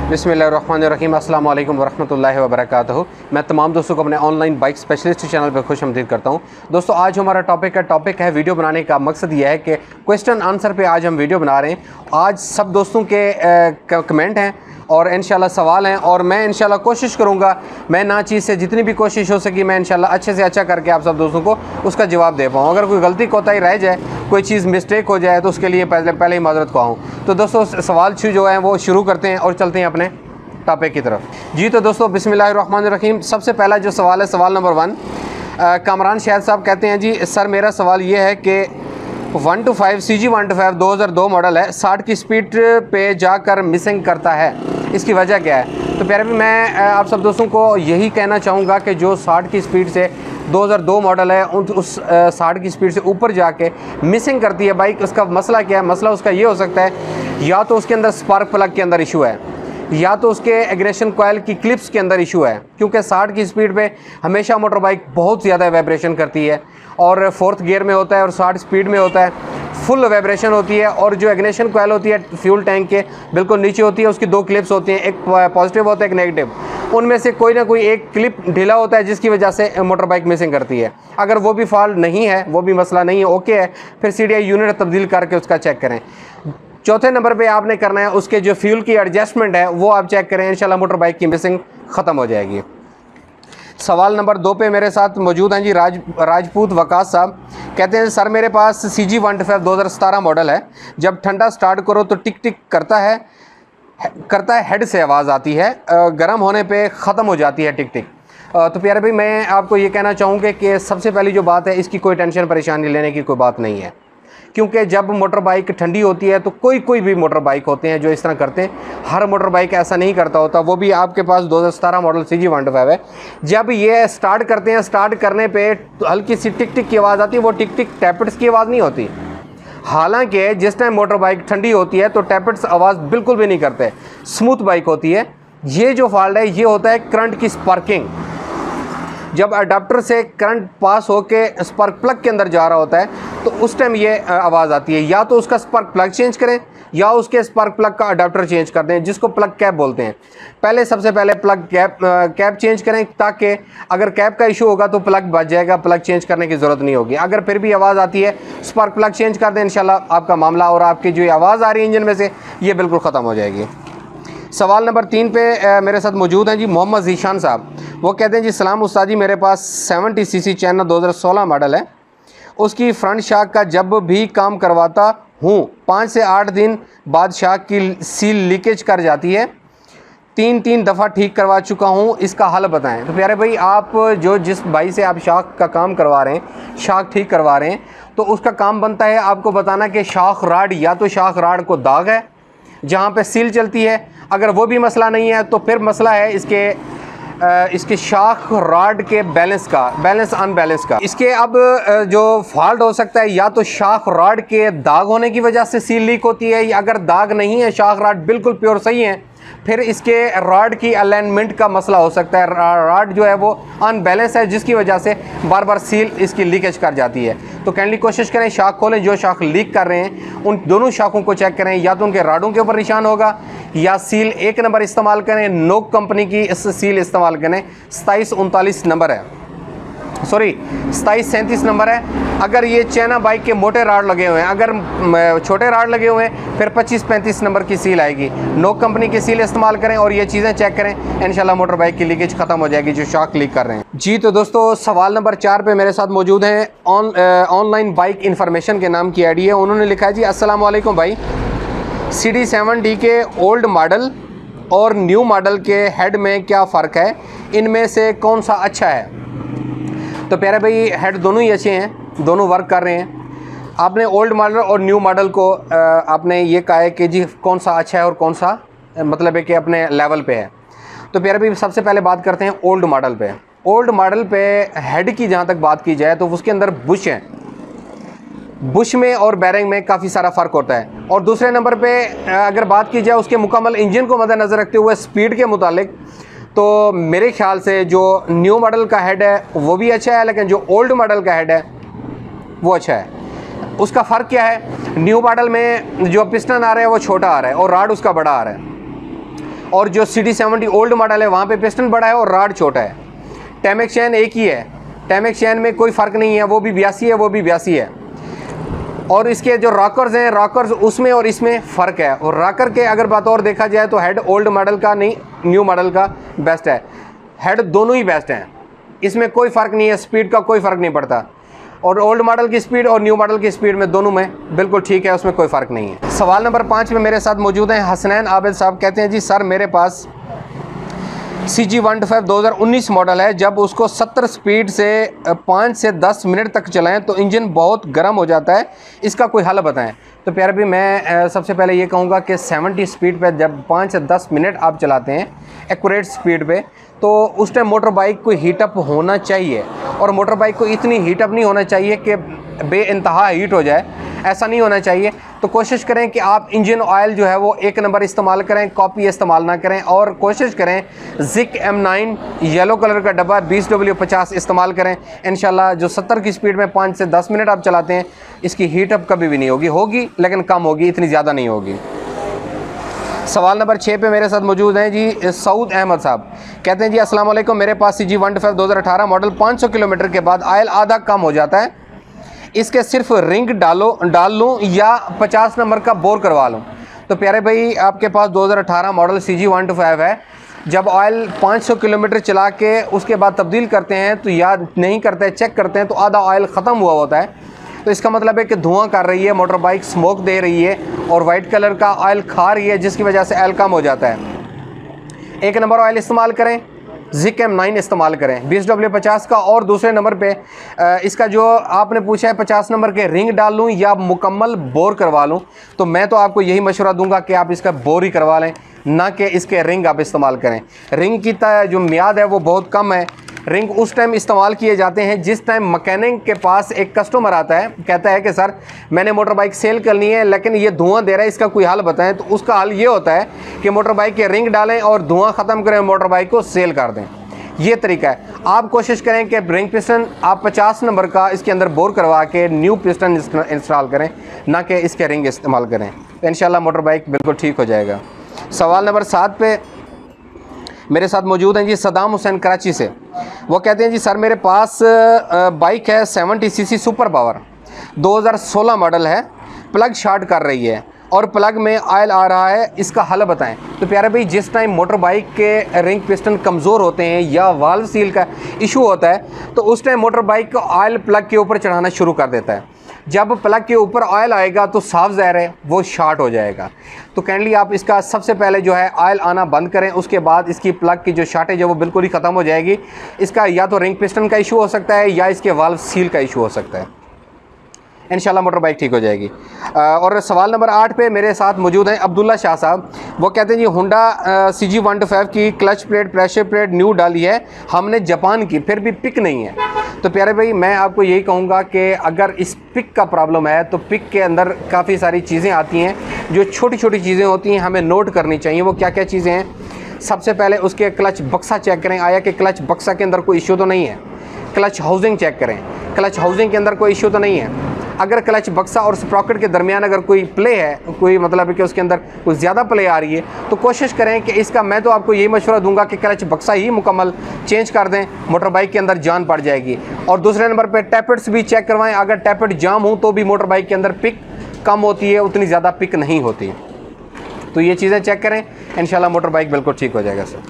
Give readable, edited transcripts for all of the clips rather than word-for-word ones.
बिस्मिल्लाहिर्रहमानिर्रहीम अस्सलाम वालेकुम वरहमतुल्लाहि वबरकातुहू। मैं तमाम दोस्तों को अपने ऑनलाइन बाइक स्पेशलिस्ट चैनल पर खुशामदीद करता हूं। दोस्तों आज हमारा टॉपिक है वीडियो बनाने का मकसद यह है कि क्वेश्चन आंसर पे आज हम वीडियो बना रहे हैं। आज सब दोस्तों के कमेंट हैं और इंशाल्लाह सवाल हैं और मैं इंशाल्लाह कोशिश करूंगा, मैं ना चीज़ से जितनी भी कोशिश हो सकी मैं इंशाल्लाह अच्छे से अच्छा करके आप सब दोस्तों को उसका जवाब दे पाऊँ। अगर कोई गलती कोताही रह जाए, कोई चीज़ मिस्टेक हो जाए तो उसके लिए पहले ही माजरत ख्वाह हूँ। तो दोस्तों सवाल जो है वो शुरू करते हैं और चलते हैं अपने टॉपिक की तरफ। जी तो दोस्तों बिस्मिल्लाहिर्रहमानिर्रहीम। सबसे पहला जो सवाल है, सवाल नंबर 1, कामरान शाहिद साहब कहते हैं, जी सर मेरा सवाल ये है कि 125 CG 125 2002 मॉडल है, 60 की स्पीड पे जाकर मिसिंग करता है, इसकी वजह क्या है? तो प्यारे भी मैं आप सब दोस्तों को यही कहना चाहूँगा कि जो 60 की स्पीड से 2002 मॉडल है उस 60 की स्पीड से ऊपर जाके मिसिंग करती है बाइक, उसका मसला क्या है? मसला उसका ये हो सकता है या तो उसके अंदर स्पार्क प्लग के अंदर इशू है या तो उसके एग्रेशन कॉइल की क्लिप्स के अंदर इशू है, क्योंकि 60 की स्पीड पे हमेशा मोटर बाइक बहुत ज़्यादा वाइब्रेशन करती है और 4th गियर में होता है और 60 स्पीड में होता है, फुल वाइब्रेशन होती है। और जो इग्निशन कॉइल होती है फ्यूल टैंक के बिल्कुल नीचे होती है, उसकी 2 क्लिप्स होती हैं, एक पॉजिटिव होता है एक नेगेटिव, उनमें से कोई ना कोई एक क्लिप ढीला होता है जिसकी वजह से मोटर बाइक मिसिंग करती है। अगर वो भी फॉल्ट नहीं है, वो भी मसला नहीं है, ओके है, फिर CDI यूनिट तब्दील करके उसका चेक करें। चौथे नंबर पे आपने करना है उसके जो फ्यूल की एडजस्टमेंट है वो आप चेक करें, इंशाल्लाह मोटर बाइक की मिसिंग ख़त्म हो जाएगी। सवाल नंबर 2 पे मेरे साथ मौजूद हैं जी राजपूत वकास साहब। कहते हैं सर मेरे पास CG 125 2017 मॉडल है, जब ठंडा स्टार्ट करो तो टिक टिक करता है, हेड से आवाज़ आती है, गर्म होने पे ख़त्म हो जाती है टिक टिक। तो प्यारे भाई मैं आपको ये कहना चाहूँगा कि सबसे पहली जो बात है, इसकी कोई टेंशन परेशानी लेने की कोई बात नहीं है, क्योंकि जब मोटर बाइक ठंडी होती है तो कोई भी मोटर बाइक होते हैं जो इस तरह करते हैं, हर मोटर बाइक ऐसा नहीं करता होता। वो भी आपके पास 2017 मॉडल CG 125 है, जब ये स्टार्ट करते हैं, स्टार्ट करने पे हल्की सी टिक टिक की आवाज़ आती है, वो टिक टिक टैपेट्स की आवाज़ नहीं होती। हालांकि जिस टाइम मोटर बाइक ठंडी होती है तो टैपेट्स आवाज़ बिल्कुल भी नहीं करते, स्मूथ बाइक होती है। ये जो फॉल्ट है ये होता है करंट की स्पार्किंग। जब अडाप्टर से करंट पास होके स्पार्क प्लग के अंदर जा रहा होता है तो उस टाइम ये आवाज़ आती है। या तो उसका स्पार्क प्लग चेंज करें या उसके स्पार्क प्लग का अडाप्टर चेंज कर दें, जिसको प्लग कैप बोलते हैं। सबसे पहले प्लग कैप चेंज करें, ताकि अगर कैप का इशू होगा तो प्लग बच जाएगा, प्लग चेंज करने की ज़रूरत नहीं होगी। अगर फिर भी आवाज़ आती है, स्पार्क प्लग चेंज कर दें, इंशाल्लाह आपका मामला और आपकी जो आवाज़ आ रही है इंजन में से ये बिल्कुल ख़त्म हो जाएगी। सवाल नंबर 3 पे मेरे साथ मौजूद हैं जी मोहम्मद ज़ीशान साहब। वो कहते हैं जी सलाम उस्ताद जी, मेरे पास 70 CC चैना 2016 मॉडल है, उसकी फ्रंट शाक का जब भी काम करवाता हूँ 5 से 8 दिन बाद शाक की सील लीकेज कर जाती है, 3 दफ़ा ठीक करवा चुका हूँ, इसका हल बताएं। तो प्यारे भाई आप जिस भाई से आप शाक का काम करवा रहे हैं, शाक ठीक करवा रहे हैं, तो उसका काम बनता है आपको बताना कि शाख राड या तो शाख राड को दाग है जहाँ पे सील चलती है, अगर वो भी मसला नहीं है तो फिर मसला है इसके शाख राड के बैलेंस अनबैलेंस का। इसके अब जो फॉल्ट हो सकता है, या तो शाख राड के दाग होने की वजह से सील लीक होती है, या अगर दाग नहीं है, शाख राड बिल्कुल प्योर सही है, फिर इसके राड की अलाइनमेंट का मसला हो सकता है। राड जो है वो अनबैलेंस है, जिसकी वजह से बार बार सील इसकी लीकेज कर जाती है। तो काइंडली कोशिश करें, शाख खोलें, जो शाख लीक कर रहे हैं उन दोनों शाखों को चेक करें, या तो उनके राडों के ऊपर निशान होगा या सील 1 नंबर इस्तेमाल करें, नोक कंपनी की इस सील इस्तेमाल करें, 2739 नंबर है, सॉरी 2737 नंबर है। अगर ये चैना बाइक के मोटे राड लगे हुए हैं, अगर छोटे राड लगे हुए हैं फिर 2535 नंबर की सील आएगी। नोक कंपनी की सील इस्तेमाल करें और ये चीज़ें चेक करें, इंशाल्लाह मोटर बाइक की लीकेज ख़त्म हो जाएगी जो शाक लीक कर रहे हैं। जी तो दोस्तों सवाल नंबर 4 पे मेरे साथ मौजूद हैं ऑनलाइन बाइक इन्फॉर्मेशन के नाम की आईडी है। उन्होंने लिखा है जी अस्सलाम वालेकुम भाई, CD7D के ओल्ड मॉडल और न्यू मॉडल के हेड में क्या फ़र्क है, इनमें से कौन सा अच्छा है? तो प्यारे भाई हेड दोनों ही अच्छे हैं, दोनों वर्क कर रहे हैं। आपने ओल्ड मॉडल और न्यू मॉडल को आपने ये कहा है कि जी कौन सा अच्छा है और कौन सा मतलब है कि अपने लेवल पे है। तो प्यारे भाई सबसे पहले बात करते हैं ओल्ड मॉडल पे। ओल्ड मॉडल पे हेड की जहाँ तक बात की जाए तो उसके अंदर बुश है, बुश में और बैरिंग में काफ़ी सारा फ़र्क होता है। और दूसरे नंबर पे अगर बात की जाए उसके मुकम्मल इंजन को मद्देनज़र रखते हुए स्पीड के मुतालिक, तो मेरे ख्याल से जो न्यू मॉडल का हेड है वो भी अच्छा है, लेकिन जो ओल्ड मॉडल का हेड है वो अच्छा है। उसका फ़र्क क्या है? न्यू मॉडल में जो पिस्टन आ रहा है वो छोटा आ रहा है और राड उसका बड़ा आ रहा है, और जो CD70 ओल्ड मॉडल है वहाँ पे पिस्टन बड़ा है और राड छोटा है। टैमेक चैन एक ही है, टैमेक चैन में कोई फ़र्क नहीं है, वो भी 82 है, वो भी 82 है। और इसके जो रॉकर्स हैं, रॉकर्स उसमें और इसमें फ़र्क है। और रॉकर के अगर बात और देखा जाए तो हेड ओल्ड मॉडल का नहीं, न्यू मॉडल का बेस्ट है। हेड दोनों ही बेस्ट हैं, इसमें कोई फ़र्क नहीं है, स्पीड का कोई फ़र्क नहीं पड़ता। और ओल्ड मॉडल की स्पीड और न्यू मॉडल की स्पीड में दोनों में बिल्कुल ठीक है, उसमें कोई फ़र्क नहीं है। सवाल नंबर 5 में मेरे साथ मौजूद हैं हसनैन आबिद साहब। कहते हैं जी सर मेरे पास CG125 2019 मॉडल है, जब उसको 70 स्पीड से 5 से 10 मिनट तक चलाएं तो इंजन बहुत गर्म हो जाता है, इसका कोई हल बताएं। तो प्यारे भी मैं सबसे पहले ये कहूँगा कि 70 स्पीड पे जब 5 से 10 मिनट आप चलाते हैं एक्यूरेट स्पीड पे, तो उस टाइम मोटर बाइक को हीटअप होना चाहिए। और मोटर बाइक को इतनी हीटअप नहीं होना चाहिए कि बेइंतहा हीट हो जाए, ऐसा नहीं होना चाहिए। तो कोशिश करें कि आप इंजन ऑयल जो है वो 1 नंबर इस्तेमाल करें, कॉपी इस्तेमाल ना करें। और कोशिश करें ज़िक M9 येलो कलर का डब्बा 20W50 इस्तेमाल करें। इंशाल्लाह जो 70 की स्पीड में 5 से 10 मिनट आप चलाते हैं, इसकी हीटअप कभी भी नहीं होगी लेकिन कम होगी, इतनी ज़्यादा नहीं होगी। सवाल नंबर 6 पे मेरे साथ मौजूद हैं जी सऊद अहमद साहब। कहते हैं जी अस्सलाम वालेकुम, मेरे पास CG125 2018 मॉडल 500 किलोमीटर के बाद ऑयल आधा कम हो जाता है, इसके सिर्फ रिंग डाल लूँ या 50 नंबर का बोर करवा लूँ। तो प्यारे भाई आपके पास 2018 मॉडल CG125 है, जब ऑयल 500 किलोमीटर चला के उसके बाद तब्दील करते हैं तो याद नहीं करते, चेक करते हैं तो आधा ऑयल ख़त्म हुआ होता है। तो इसका मतलब है कि धुआं कर रही है मोटर बाइक, स्मोक दे रही है और वाइट कलर का ऑयल खा रही है, जिसकी वजह से ऑयल कम हो जाता है। 1 नंबर ऑयल इस्तेमाल करें, ज़िक M9 इस्तेमाल करें 20W50 का। और दूसरे नंबर पे इसका जो आपने पूछा है 50 नंबर के रिंग डाल लूँ या मुकम्मल बोर करवा लूँ, तो मैं तो आपको यही मशवरा दूंगा कि आप इसका बोर ही करवा लें, ना कि इसके रिंग आप इस्तेमाल करें। रिंग की जो मियाद है वो बहुत कम है। रिंग उस टाइम इस्तेमाल किए जाते हैं जिस टाइम मैकेनिक के पास एक कस्टमर आता है, कहता है कि सर मैंने मोटर बाइक सेल करनी है लेकिन ये धुआं दे रहा है, इसका कोई हल बताएं। तो उसका हल ये होता है कि मोटर बाइक के रिंग डालें और धुआं ख़त्म करें, मोटर बाइक को सेल कर दें। ये तरीका है। आप कोशिश करें कि रिंग पिस्टन आप 50 नंबर का इसके अंदर बोर करवा के न्यू पिस्टन इंस्टॉल करें, ना कि इसके रिंग इस्तेमाल करें, तो इंशाल्लाह मोटर बाइक बिल्कुल ठीक हो जाएगा। सवाल नंबर 7 पे मेरे साथ मौजूद हैं जी सदाम हुसैन कराची से। वो कहते हैं जी सर मेरे पास बाइक है 70 सीसी सुपर पावर 2016 मॉडल है, प्लग शॉर्ट कर रही है और प्लग में ऑयल आ रहा है, इसका हल बताएं। तो प्यारे भाई जिस टाइम मोटर बाइक के रिंग पिस्टन कमज़ोर होते हैं या वाल्व सील का इशू होता है, तो उस टाइम मोटर बाइक को ऑयल प्लग के ऊपर चढ़ाना शुरू कर देता है। जब प्लग के ऊपर ऑयल आएगा तो साफ ज़ाहिर है वो शॉर्ट हो जाएगा। तो काइंडली आप इसका सबसे पहले जो है ऑयल आना बंद करें, उसके बाद इसकी प्लग की जो शॉर्टेज है वो बिल्कुल ही ख़त्म हो जाएगी। इसका या तो रिंग पिस्टन का इशू हो सकता है या इसके वाल्व सील का इशू हो सकता है, इंशाल्लाह मोटर बाइक ठीक हो जाएगी। और सवाल नंबर 8 पे मेरे साथ मौजूद हैं अब्दुल्ला शाह साहब। वो कहते हैं जी होंडा CG125 की clutch plate pressure plate new डाली है हमने जापान की, फिर भी पिक नहीं है। तो प्यारे भाई मैं आपको यही कहूँगा कि अगर इस पिक का प्रॉब्लम है तो पिक के अंदर काफ़ी सारी चीज़ें आती हैं, जो छोटी छोटी चीज़ें होती हैं, हमें नोट करनी चाहिए। वो क्या क्या चीज़ें हैं? सबसे पहले उसके क्लच बक्सा चेक करें, आया कि क्लच बक्सा के अंदर कोई इशू तो नहीं है। क्लच हाउसिंग चेक करें, क्लच हाउसिंग के अंदर कोई इशू तो नहीं है। अगर क्लच बक्सा और स्प्रॉकेट के दरमियान अगर कोई प्ले है, कोई मतलब है कि उसके अंदर कुछ ज़्यादा प्ले आ रही है, तो कोशिश करें कि इसका मैं तो आपको यही मशवरा दूंगा कि क्लच बक्सा ही मुकम्मल चेंज कर दें, मोटर बाइक के अंदर जान पड़ जाएगी। और दूसरे नंबर पे टैपेट्स भी चेक करवाएं, अगर टैपेट जाम हो तो भी मोटर बाइक के अंदर पिक कम होती है, उतनी ज़्यादा पिक नहीं होती। तो ये चीज़ें चेक करें, इंशाल्लाह मोटर बाइक बिल्कुल ठीक हो जाएगा सर।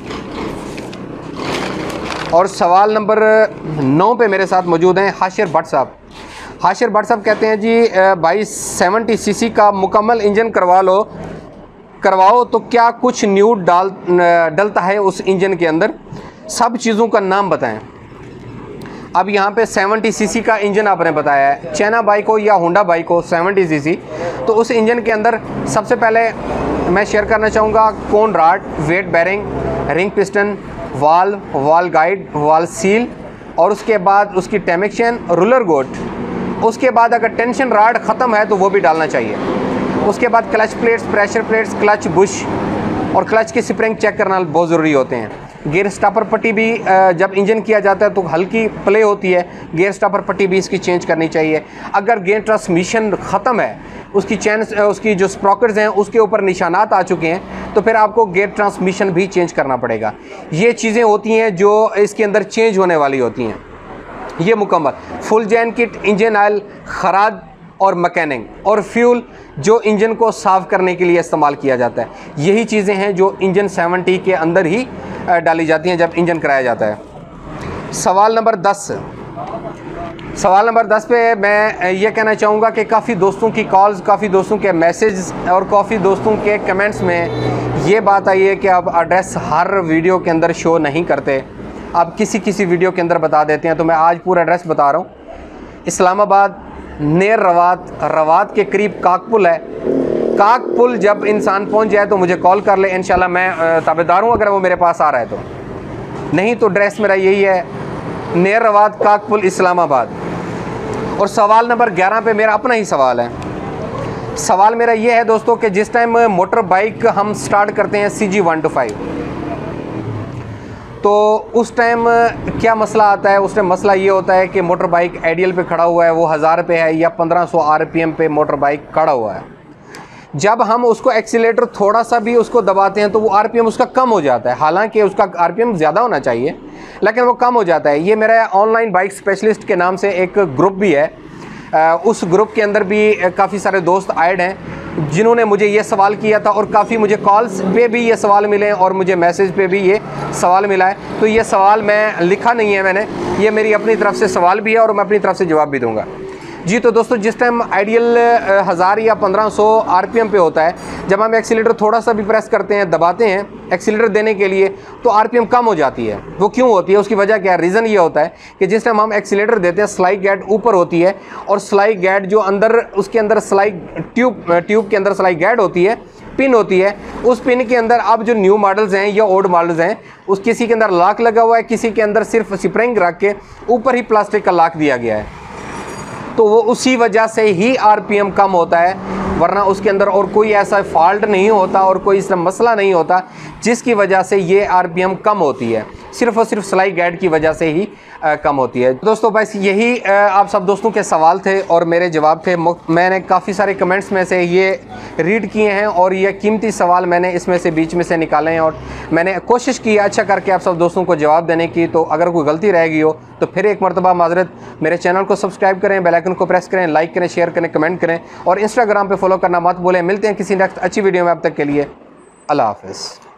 और सवाल नंबर 9 पे मेरे साथ मौजूद हैं हाशिर भट्ट साहब। हाशिर भट्ट साहब कहते हैं जी भाई 70 सीसी का मुकम्मल इंजन करवाओ तो क्या कुछ न्यू डलता है उस इंजन के अंदर, सब चीज़ों का नाम बताएं। अब यहाँ पे 70 सीसी का इंजन आपने बताया है, चाइना बाइक हो या होंडा बाइक हो 70 सीसी, तो उस इंजन के अंदर सबसे पहले मैं शेयर करना चाहूँगा कौन rod, weight bearing, ring piston, valve guide, valve seal, और उसके बाद उसकी टैमिक चेन, रूलर गोट। उसके बाद अगर टेंशन राड ख़त्म है तो वो भी डालना चाहिए। उसके बाद clutch plates, pressure plates, clutch bush और क्लच की स्प्रिंग चेक करना बहुत ज़रूरी होते हैं। गियर स्टॉपर पट्टी भी जब इंजन किया जाता है तो हल्की प्ले होती है, गियर स्टॉपर पट्टी भी इसकी चेंज करनी चाहिए। अगर गियर ट्रांसमिशन ख़त्म है, उसकी चैन उसकी जो स्प्रॉकेट्स हैं उसके ऊपर निशानात आ चुके हैं, तो फिर आपको गियर ट्रांसमिशन भी चेंज करना पड़ेगा। ये चीज़ें होती हैं जो इसके अंदर चेंज होने वाली होती हैं। ये मुकम्मल फुल जैन किट, इंजन ऑयल, खराद और मैकेनिक और फ्यूल जो इंजन को साफ़ करने के लिए इस्तेमाल किया जाता है, यही चीज़ें हैं जो इंजन 70 के अंदर ही डाली जाती हैं जब इंजन कराया जाता है। सवाल नंबर 10 पे मैं ये कहना चाहूँगा कि काफ़ी दोस्तों की कॉल्स, काफ़ी दोस्तों के मैसेज और काफ़ी दोस्तों के कमेंट्स में ये बात आई है कि आप एड्रेस हर वीडियो के अंदर शो नहीं करते, आप किसी वीडियो के अंदर बता देते हैं। तो मैं आज पूरा एड्रेस बता रहा हूँ। इस्लामाबाद नेर रवात के करीब काकपुल है। काकपुल जब इंसान पहुंच जाए तो मुझे कॉल कर ले, इंशाल्लाह मैं ताबेदार हूँ अगर वो मेरे पास आ रहा है तो। नहीं तो एड्रेस मेरा यही है, नेर रवात काकपुल इस्लामाबाद। और सवाल नंबर 11 पे मेरा अपना ही सवाल है। सवाल मेरा ये है दोस्तों कि जिस टाइम मोटर बाइक हम स्टार्ट करते हैं CG 125 तो उस टाइम क्या मसला आता है? उस टाइम मसला ये होता है कि मोटर बाइक आइडियल पे खड़ा हुआ है, वो 1000 पे है या 1500 RPM पे मोटर बाइक खड़ा हुआ है। जब हम उसको एक्सीलेटर थोड़ा सा भी उसको दबाते हैं तो वो RPM उसका कम हो जाता है। हालांकि उसका RPM ज़्यादा होना चाहिए लेकिन वो कम हो जाता है। ये मेरा ऑनलाइन बाइक स्पेशलिस्ट के नाम से एक ग्रुप भी है, उस ग्रुप के अंदर भी काफ़ी सारे दोस्त ऐड हैं जिन्होंने मुझे ये सवाल किया था और काफ़ी मुझे कॉल्स पे भी ये सवाल मिले और मुझे मैसेज पे भी ये सवाल मिला है। तो ये सवाल मैं लिखा नहीं है मैंने, ये मेरी अपनी तरफ से सवाल भी है और मैं अपनी तरफ से जवाब भी दूंगा जी। तो दोस्तों जिस टाइम आइडियल 1000 या 1500 RPM पे होता है, जब हम एक्सीलेटर थोड़ा सा भी प्रेस करते हैं, दबाते हैं एक्सीलेटर देने के लिए, तो RPM कम हो जाती है। वो क्यों होती है, उसकी वजह क्या है? रीज़न ये होता है कि जिस टाइम हम एक्सीलेटर देते हैं स्लाइड गैड ऊपर होती है और स्लाइड गैड जो अंदर उसके अंदर स्लाइड ट्यूब के अंदर स्लाइड गैड होती है, पिन होती है। उस पिन के अंदर अब जो न्यू मॉडल्स हैं या ओल्ड मॉडल्स हैं, उस किसी के अंदर लॉक लगा हुआ है, किसी के अंदर सिर्फ स्प्रिंग रख के ऊपर ही प्लास्टिक का लॉक दिया गया है। तो वो उसी वजह से ही RPM कम होता है, वरना उसके अंदर और कोई ऐसा फॉल्ट नहीं होता और कोई इसमें मसला नहीं होता जिसकी वजह से ये RPM कम होती है। सिर्फ और सिर्फ स्लाइड गाइड की वजह से ही कम होती है। दोस्तों बस यही आप सब दोस्तों के सवाल थे और मेरे जवाब थे। मैंने काफ़ी सारे कमेंट्स में से ये रीड किए हैं और ये कीमती सवाल मैंने इसमें से बीच में से निकाले हैं और मैंने कोशिश की अच्छा करके आप सब दोस्तों को जवाब देने की। तो अगर कोई गलती रह गई हो तो फिर एक मरतबा माजरत, मेरे चैनल को सब्सक्राइब करें, बेल आइकन को प्रेस करें, लाइक करें, शेयर करें, कमेंट करें और इंस्टाग्राम पर फॉलो करना मत भूलें। मिलते हैं किसी नेक्स्ट अच्छी वीडियो में, अब तक के लिए अल्लाह हाफ़िज़।